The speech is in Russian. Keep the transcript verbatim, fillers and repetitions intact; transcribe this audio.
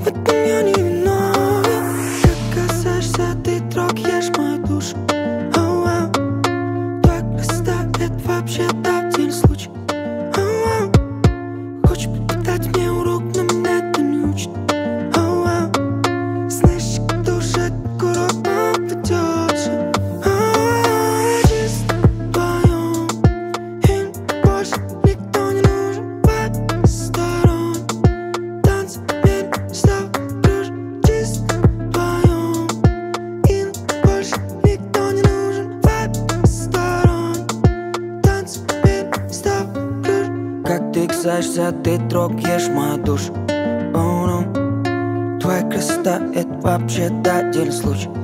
в этом я не виновен. Как касаешься, ты трогаешь мою душу. Ау-ау. Твоя красота — это вообще-то отдельный случай. Ау-ау. Хочешь преподать мне урок, но меня это не учит. Ау-ау. Знаешь, кто же этот урок нам придется? Ау-ау. Чисто вдвоём, им больше никто не нужен. Вайб сторон, танцы мир с тобой дружим. Чисто вдвоём, им больше никто не нужен. Вайб сторон, танцы мир с тобой дружим. Как ты касаешься, ты трогаешь мою душу. Oh, no. Твоя красота — это вообще-то отдельный случай.